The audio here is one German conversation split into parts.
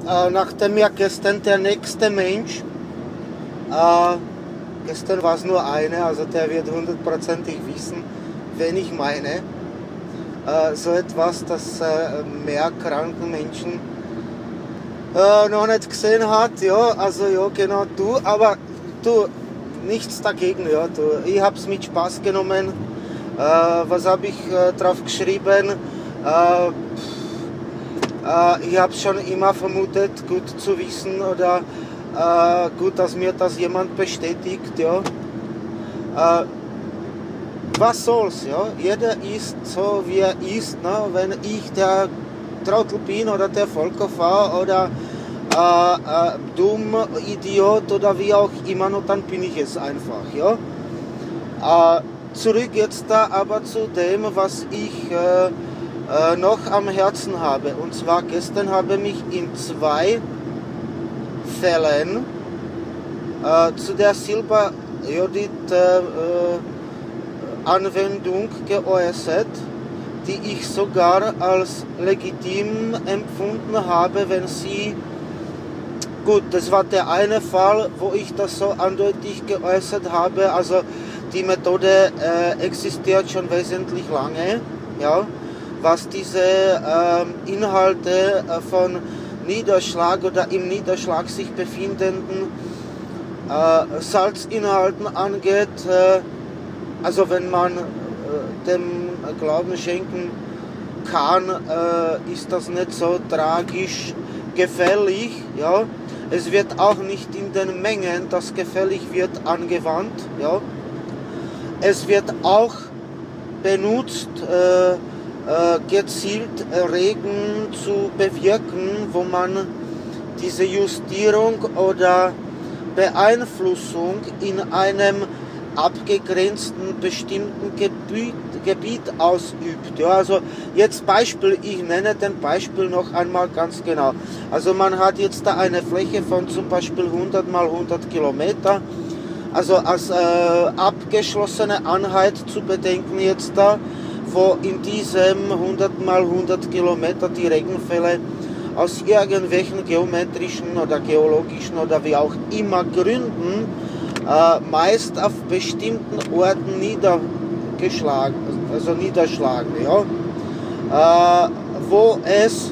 nachdem ja gestern der nächste Mensch, gestern war es nur eine, also der wird hundertprozentig wissen, wen ich meine, so etwas, das mehr kranken Menschen noch nicht gesehen hat, ja, also ja, genau, du, aber du, nichts dagegen, ja, du, ich hab's mit Spaß genommen, was habe ich drauf geschrieben, ich habe schon immer vermutet, gut zu wissen oder gut, dass mir das jemand bestätigt, ja. Was soll's, ja? Jeder ist so, wie er ist, ne? Wenn ich der Trottel bin oder der Volker oder dumm, Idiot oder wie auch immer, und dann bin ich es einfach, ja. Zurück jetzt da aber zu dem, was ich noch am Herzen habe. Und zwar gestern habe mich in 2 Fällen zu der Silberjodid Anwendung geäußert, die ich sogar als legitim empfunden habe, wenn sie, gut, das war der eine Fall, wo ich das so eindeutig geäußert habe, also die Methode existiert schon wesentlich lange, ja, was diese Inhalte von Niederschlag oder im Niederschlag sich befindenden Salzinhalten angeht, also wenn man dem Glauben schenken kann, ist das nicht so tragisch gefährlich, ja. Es wird auch nicht in den Mengen, das gefährlich wird, angewandt, ja. Es wird auch benutzt, gezielt Regen zu bewirken, wo man diese Justierung oder Beeinflussung in einem abgegrenzten bestimmten Gebiet ausübt. Ja, also jetzt Beispiel, ich nenne den Beispiel noch einmal ganz genau. Also man hat jetzt da eine Fläche von zum Beispiel 100 mal 100 Kilometer, also als abgeschlossene Einheit zu bedenken jetzt da, wo in diesem 100 mal 100 Kilometer die Regenfälle aus irgendwelchen geometrischen oder geologischen oder wie auch immer Gründen meist auf bestimmten Orten niederschlagen, ja, wo es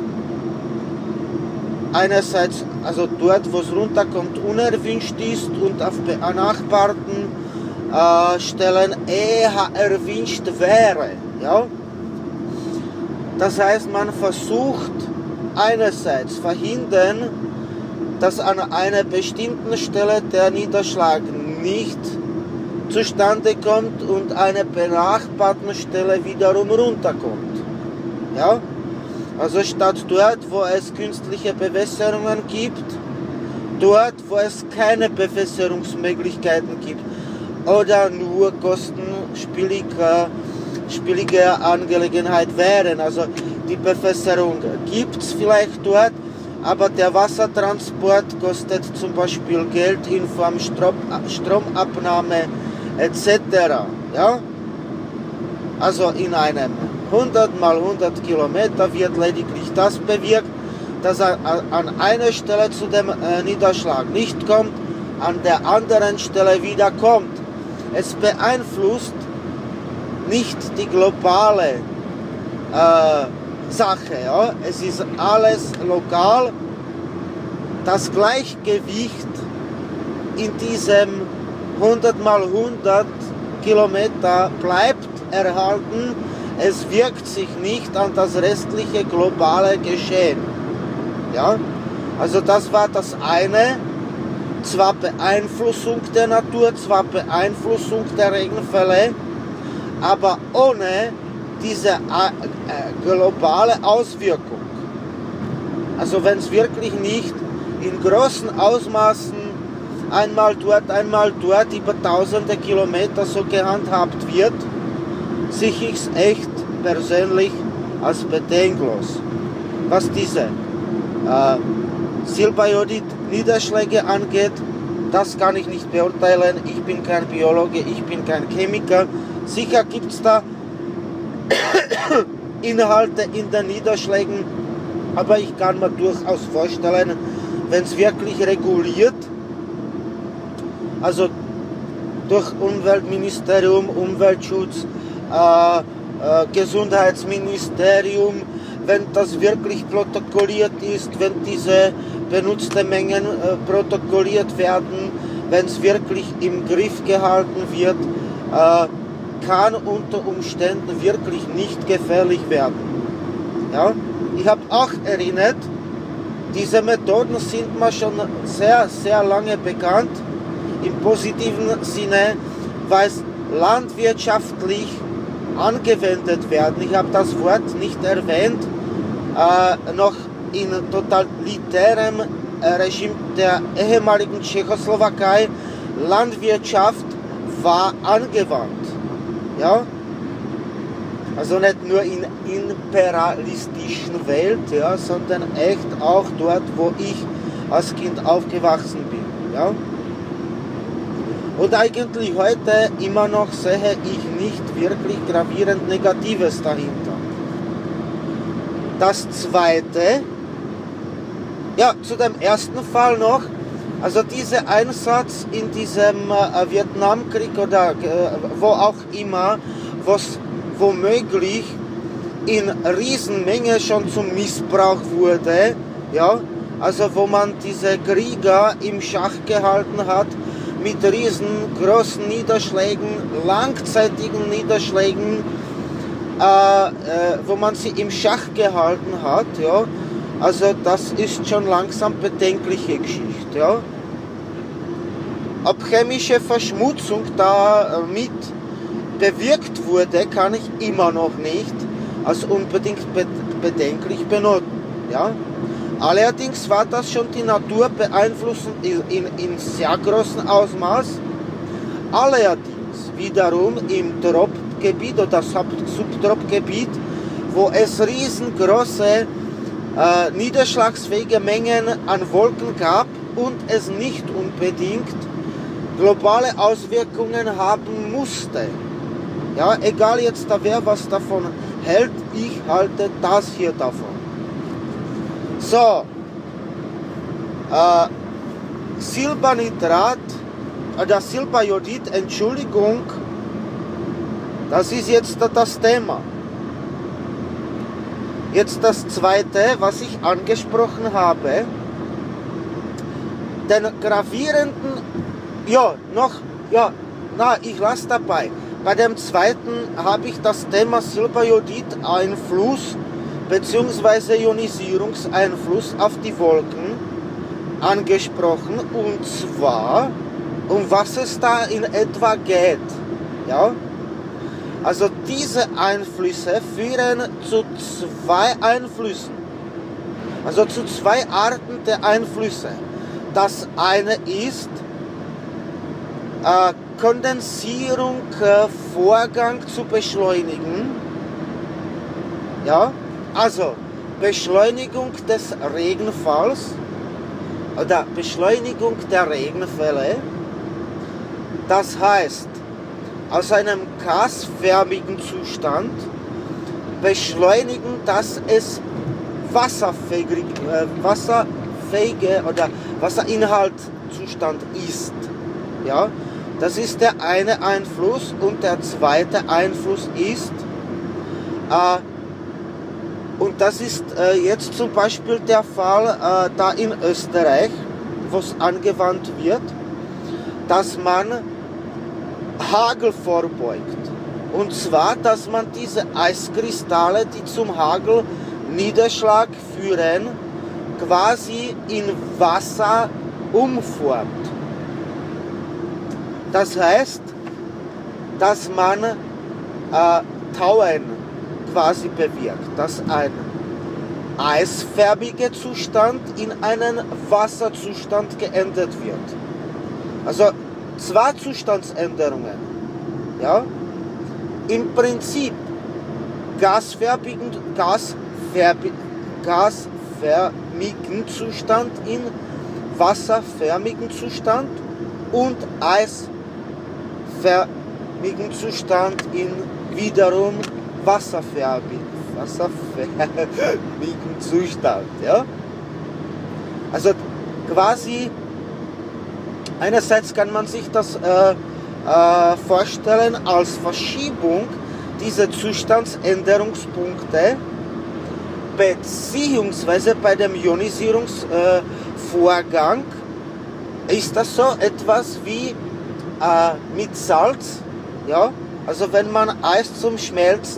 einerseits, also dort, wo es runterkommt, unerwünscht ist und auf benachbarten Stellen eher erwünscht wäre, ja. Das heißt, man versucht einerseits verhindern, dass an einer bestimmten Stelle der Niederschlag nicht zustande kommt und eine benachbarten Stelle wiederum runterkommt. Ja? Also statt dort, wo es künstliche Bewässerungen gibt, dort, wo es keine Bewässerungsmöglichkeiten gibt oder nur kostenspielige Angelegenheit wären. Also die Bewässerung gibt es vielleicht dort, aber der Wassertransport kostet zum Beispiel Geld in Form Stromabnahme etc. Ja? Also in einem 100 mal 100 Kilometer wird lediglich das bewirkt, dass er an einer Stelle zu dem Niederschlag nicht kommt, an der anderen Stelle wieder kommt. Es beeinflusst nicht die globale Sache, ja? Es ist alles lokal. Das Gleichgewicht in diesem 100 mal 100 Kilometer bleibt erhalten. Es wirkt sich nicht an das restliche globale Geschehen. Ja? Also das war das eine. Zwar Beeinflussung der Natur, zwar Beeinflussung der Regenfälle, aber ohne diese globale Auswirkung. Also wenn es wirklich nicht in großen Ausmaßen einmal dort über tausende Kilometer so gehandhabt wird, sehe ich es echt persönlich als bedenklos. Was diese Silberjodid-Niederschläge angeht, das kann ich nicht beurteilen. Ich bin kein Biologe, ich bin kein Chemiker. Sicher gibt es da Inhalte in den Niederschlägen, Aber ich kann mir durchaus vorstellen, wenn es wirklich reguliert, also durch Umweltministerium, Umweltschutz, Gesundheitsministerium, wenn das wirklich protokolliert ist, wenn diese benutzte Mengen protokolliert werden, wenn es wirklich im Griff gehalten wird, kann unter Umständen wirklich nicht gefährlich werden. Ja? Ich habe auch erinnert, diese Methoden sind mir schon sehr, sehr lange bekannt, im positiven Sinne, weil es landwirtschaftlich angewendet werden. Ich habe das Wort nicht erwähnt, noch in totalitärem Regime der ehemaligen Tschechoslowakei, Landwirtschaft war angewandt. Ja? Also nicht nur in imperialistischen Welt, ja, sondern echt auch dort, wo ich als Kind aufgewachsen bin. Ja? Und eigentlich heute immer noch sehe ich nicht wirklich gravierend Negatives dahinter. Das zweite, ja, zu dem ersten Fall noch, also dieser Einsatz in diesem Vietnamkrieg oder wo auch immer, was womöglich in Riesenmenge schon zum Missbrauch wurde, ja, also wo man diese Krieger im Schach gehalten hat, mit riesengroßen Niederschlägen, langzeitigen Niederschlägen, wo man sie im Schach gehalten hat, ja, also das ist schon langsam bedenkliche Geschichte, ja. Ob chemische Verschmutzung damit bewirkt wurde, kann ich immer noch nicht als unbedingt bedenklich benoten, ja. Allerdings war das schon die Natur beeinflussend in sehr großem Ausmaß. Allerdings wiederum im Tropgebiet oder Subtropgebiet, wo es riesengroße niederschlagsfähige Mengen an Wolken gab und es nicht unbedingt globale Auswirkungen haben musste. Ja, egal jetzt da wer was davon hält, ich halte das hier davon. So, Silbernitrat oder Silberjodid, Entschuldigung, das ist jetzt das Thema. Jetzt das zweite, was ich angesprochen habe, den gravierenden, ich lasse dabei. Bei dem zweiten habe ich das Thema Silberjodid-Einfluss bzw. Ionisierungseinfluss auf die Wolken angesprochen, und zwar, um was es da in etwa geht. Ja? Also diese Einflüsse führen zu zwei Einflüssen, also zu zwei Arten der Einflüsse. Das eine ist Kondensierung, Vorgang zu beschleunigen, ja, also Beschleunigung des Regenfalls oder Beschleunigung der Regenfälle, das heißt, aus einem gasförmigen Zustand beschleunigen, dass es wasserfähige oder Wasserinhaltszustand ist, ja. Das ist der eine Einfluss, und der zweite Einfluss ist, und das ist jetzt zum Beispiel der Fall da in Österreich, wo es angewandt wird, dass man Hagel vorbeugt. Und zwar, dass man diese Eiskristalle, die zum Hagelniederschlag führen, quasi in Wasser umformt. Das heißt, dass man Tauen quasi bewirkt, dass ein eisförmiger Zustand in einen Wasserzustand geändert wird. Also zwei Zustandsänderungen. Ja? Im Prinzip gasförmigen Zustand in wasserförmigen Zustand und eisförmigen Zustand in wiederum wasserförmigen wasserförmigen Zustand. Ja? Also quasi, einerseits kann man sich das vorstellen als Verschiebung dieser Zustandsänderungspunkte, beziehungsweise bei dem Ionisierungsvorgang ist das so etwas wie mit Salz, ja, also wenn man Eis zum Schmelzen,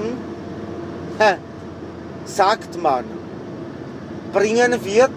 sagt man, bringen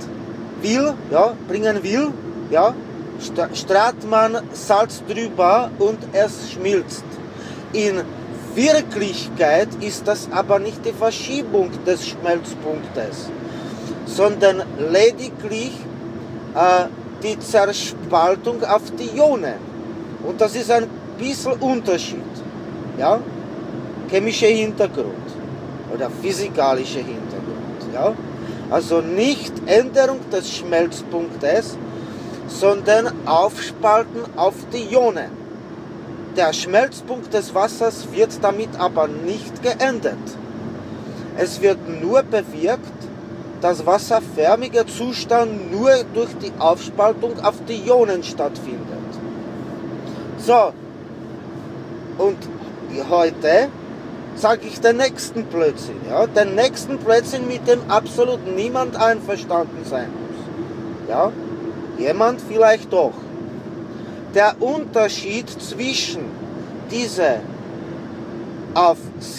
will, ja, strahlt man Salz drüber und es schmilzt. In Wirklichkeit ist das aber nicht die Verschiebung des Schmelzpunktes, sondern lediglich die Zerspaltung auf die Ionen. Und das ist ein bisschen Unterschied. Ja? Chemischer Hintergrund oder physikalischer Hintergrund. Ja? Also nicht Änderung des Schmelzpunktes, sondern Aufspalten auf die Ionen. Der Schmelzpunkt des Wassers wird damit aber nicht geändert. Es wird nur bewirkt, dass wasserförmiger Zustand nur durch die Aufspaltung auf die Ionen stattfindet. So, und heute sage ich den nächsten Blödsinn. Ja? Den nächsten Blödsinn, mit dem absolut niemand einverstanden sein muss. Ja? Jemand vielleicht doch. Der Unterschied zwischen diese auf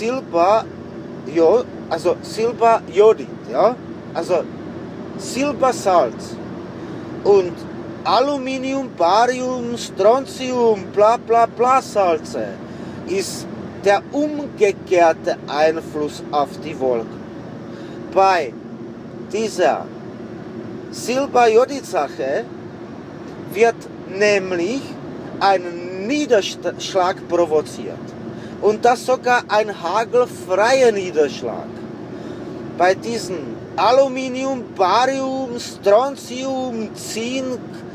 Silberjodid, ja, also Silbersalz und Aluminium, Barium, Strontium, bla bla bla Salze ist der umgekehrte Einfluss auf die Wolken. Bei dieser Silberjodid-Sache wird nämlich ein Niederschlag provoziert. Und das sogar ein hagelfreier Niederschlag. Bei diesen Aluminium, Barium, Strontium, Zink,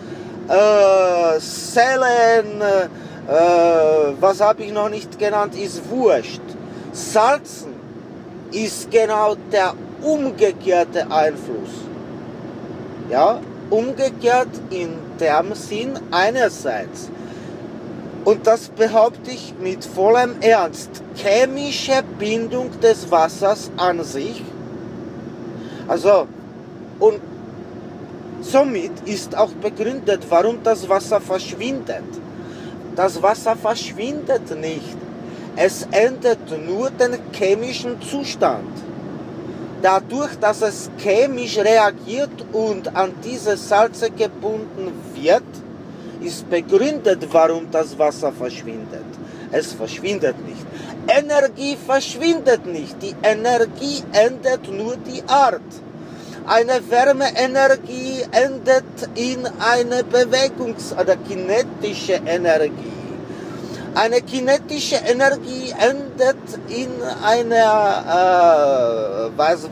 Selen, was habe ich noch nicht genannt, ist wurscht. Salzen ist genau der umgekehrte Einfluss. Ja, umgekehrt in dem Sinn einerseits, und das behaupte ich mit vollem Ernst, chemische Bindung des Wassers an sich, also, und somit ist auch begründet, warum das Wasser verschwindet. Das Wasser verschwindet nicht, es ändert nur den chemischen Zustand. Dadurch, dass es chemisch reagiert und an diese Salze gebunden wird, ist begründet, warum das Wasser verschwindet. Es verschwindet nicht. Energie verschwindet nicht. Die Energie ändert nur die Art. Eine Wärmeenergie ändert in eine oder kinetische Energie. Eine kinetische Energie endet in eine,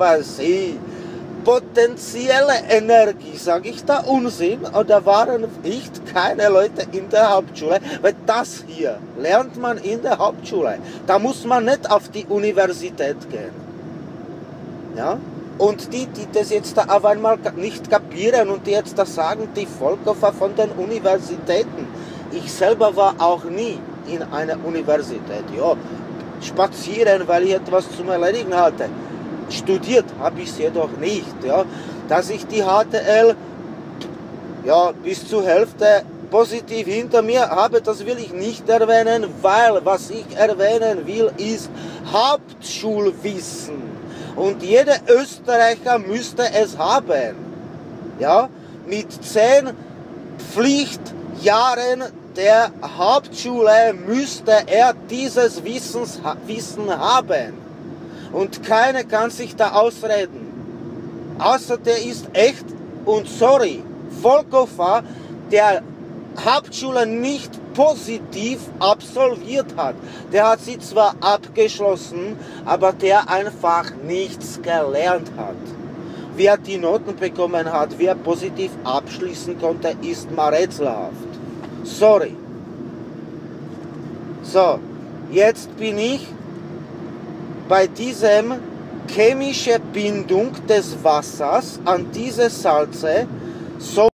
potenzielle Energie. Sage ich da Unsinn? Oder waren nicht keine Leute in der Hauptschule? Weil das hier lernt man in der Hauptschule. Da muss man nicht auf die Universität gehen. Ja? Und die das jetzt da auf einmal nicht kapieren und die jetzt da sagen, die Vollkoffer von den Universitäten. Ich selber war auch nie in einer Universität. Ja, spazieren, weil ich etwas zum Erledigen hatte. Studiert habe ich es jedoch nicht. Ja. Dass ich die HTL bis zur Hälfte positiv hinter mir habe, das will ich nicht erwähnen, weil was ich erwähnen will, ist Hauptschulwissen. Und jeder Österreicher müsste es haben. Ja, mit 10 Pflichtjahren der Hauptschule müsste er dieses Wissen haben. Und keiner kann sich da ausreden. Außer der ist echt und sorry, Vollkoffer, der Hauptschule nicht positiv absolviert hat. Der hat sie zwar abgeschlossen, aber der einfach nichts gelernt hat. Wer die Noten bekommen hat, wer positiv abschließen konnte, ist mal rätselhaft. Sorry. So, jetzt bin ich bei diesem chemische Bindung des Wassers an diese Salze so